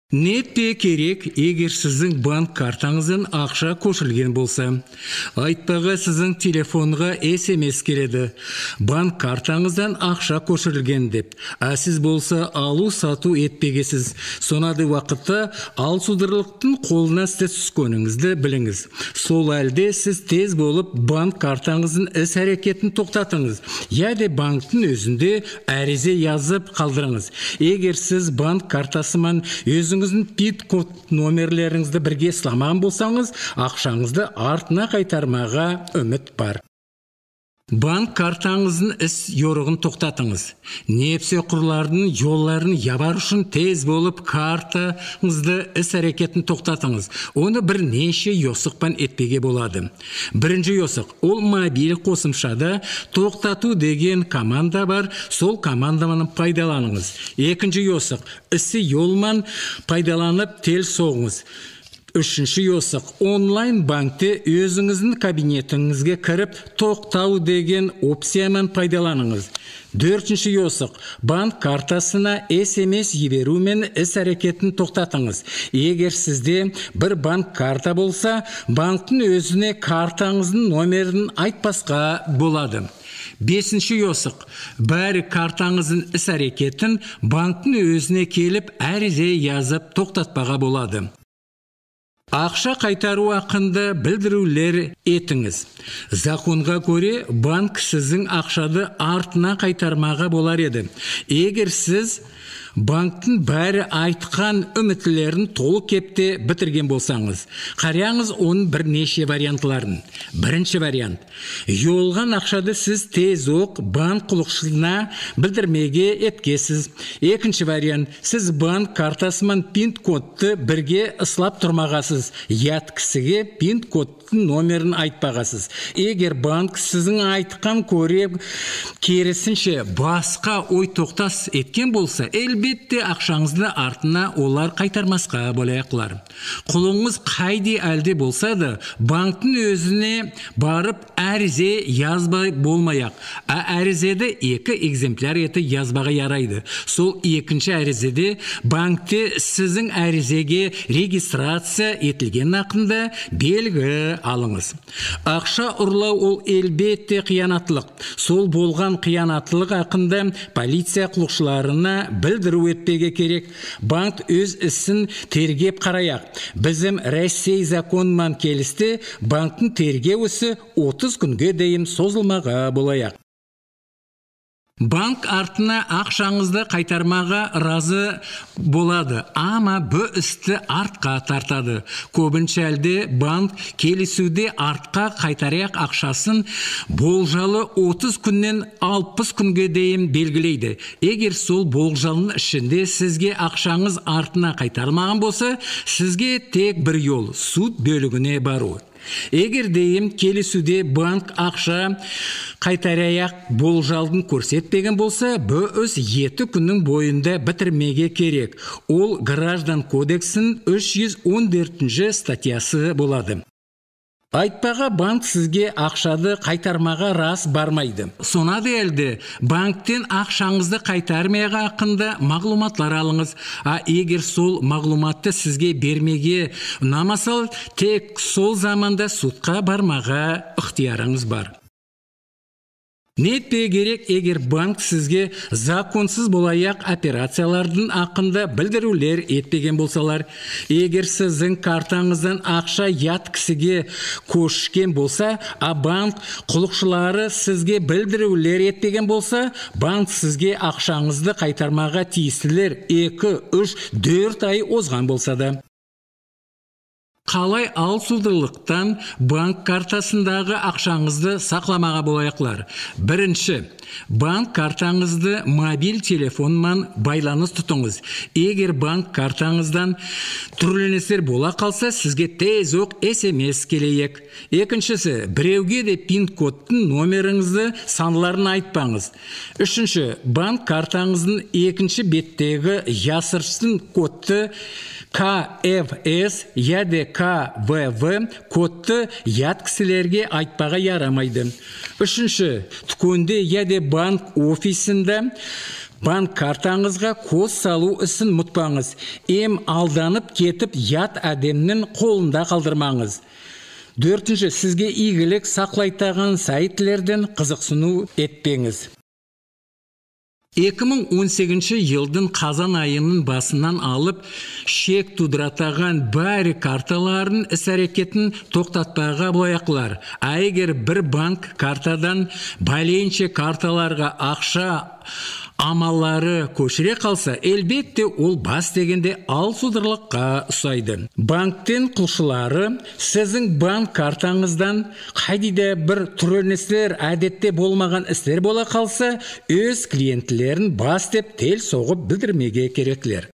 Netpe керек, егер сіздің банк картаңыздан ақша көшірілген болса. Айтпаға сіздің телефонға SMS келеді. Банк картаңыздан ақша көшірілген деп. Сіз болса алу сату етпегесіз. Сонады вақытта алсудырлықтың қолына сіз түскеніңізді біліңіз. Сол әлде сіз тез болып банк картаңыздың іс әрекетін тоқтатыңыз. Яде банктың өзінде әризе yazып қалдырыңыз. Егер сіз банк картасымен өзіңіздің пин-код номерлеріңізді бірге сыламаған болсаңыз, ақшаңызды артына қайтармаға үміт бар. Банк картаңыздың іс yorug'ын тоқтатыңыз. Непсе құрлардың yollarını ябар үшін тез болып картаңызды іс әрекетін тоқтатыңыз. Оны бірнеше йосықпен етпеге болады. Бірінші йосық, ол мобиль қосымшада тоқтату деген команда бар, сол команданы пайдаланыңыз. Екінші йосық, ісі yolman пайдаланып тел соғыңыз. Үшінші йосық, онлайн банкте өзіңіздің кабинетіңізге кіріп тоқтау деген опциямен пайдаланыңыз. Төртінші йосық, банк картасына SMS жіберумен іс әрекетін тоқтатыңыз. Егер сізде бір банк карта болса, банктың өзіне картаңыздың номерін айтпасқа болады. Бесінші йосық, бәрі картаңыздың іс әрекетін банктың өзіне келіп әризе yazып тоқтатпаға болады. Ақша қайтару ақында білдірулер етіңіз. Законға көре банк сіздің ақшады артына қайтармаға болар еді. Егер сіз банктың бәрі айтқан үмітлерін толық кепте бітірген болсаңыз, қараңыз оның бірнеше вариантларын. Бірінші вариант. Yolған ақшады сіз тез оқ банк құлықшылына білдірмеге еткесіз. Екінші вариант. Сіз банк картасымен пин-кодты бірге ыслап тұрмағасыз. Ят кісіге пин-кодтың номерін айтпағасыз. Егер банк сіздің айтқан көре керісінше басқа ой тоқтас еткен болса, әлбетте ақшаңызды артына олар қайтармасқа болаяқлар. Құлыңыз қайди әлде болса да, банктың өзіне барып әризе язбай болмаяқ. Әрізеді екі экземпляр еті язбаға ярайды. Сол екінші әрізеде банкте сіздің әрізеге регистрация етілген ақында белгі алыңыз. Ақша ұрлау ол әлбетте қиянатлық. Сол болған қиянатлық ақында полиция құлықшыларына білдіру етпеге керек. Банк өз ісін тергеп қараяқ. Bizim Ресей законмен келісті, банктың тергеуісі 30 күнге дейін созылмаға болаяқ. Банк артына ақшаңызды қайтармаға разы болады, ама бұл істі артқа тартады. Көбінше әлде банк келісуде артқа қайтараяқ ақшасын болжалы 30 күннен 60 күнге дейін белгілейді. Егер сол болжалының ішінде сізге ақшаңыз артына қайтармаған болса, сізге тек бір yol, суд бөлігіне бару. Егер дейім келісуде банк ақша қайтараяқ болжалдың көрсетпеген болса, бұл өз 7 күннің бойында бітірмеге керек. Ол Граждан кодексінің 314 статьясы болады. Айтпаға банк сізге ақшады қайтармаға рас бармайды. Сонады әлді банктен ақшаңызды қайтармаға ақында мағлуматлар алыңыз. Егер сол мағлуматты сізге бермеге ұнамасал, тек сол заманда судқа бармаға ықтиярыңыз бар. Нетпе керек, егер банк сізге законсыз болаяқ операциялардың ақында білдірулер етпеген болсалар. Егер сіздің картаңыздан ақша ят кісіге көшкен болса, банк құлықшылары сізге білдірулер етпеген болса, банк сізге ақшаңызды қайтармаға тиістілер 2-3-4 ай озған болса да. Қалай алсудырлықтан банк картасындағы ақшаңызды сақламаға болаяқлар. Бірінші, банк картаңызды мобиль телефонмен байланыс тұтыңыз. Егер банк картаңыздан түрленістер бола қалса, сізге тез оқ SMS келейек. Екіншісі, біреуге де пин-кодтың номеріңізді санларын айтпаңыз. Үшінші, банк картаңыздың екінші беттегі ясыршын кодты KFS яде KVV кодты ят кісілерге айтпаға ярамайды. Үшінші, түкөнде яде банк офисінде Банк картаңызға код салу ісін мұтпаңыз. Алданып кетіп ят әдемнің қолында қалдырмаңыз. 4. Сізге игілік сақлайтаған сайтлерден қызықсыну етпеңіз. 2018 жылдың қазан айының басынан алып, шек тудыратаған бәрі карталарын іс-әрекетін тоқтатпаға бояқлар. Егер бір банк картадан бәленше карталарға ақша амалары көшіре қалса, әлбетте ол бас дегенде алсудырлыққа ұсайды. Банктен құлшылары сіздің банк картаңыздан қайдиде бір түріністер әдетте болмаған істер бола қалса, өз клиентлерін бас деп тел соғып білдірмеге кереклер.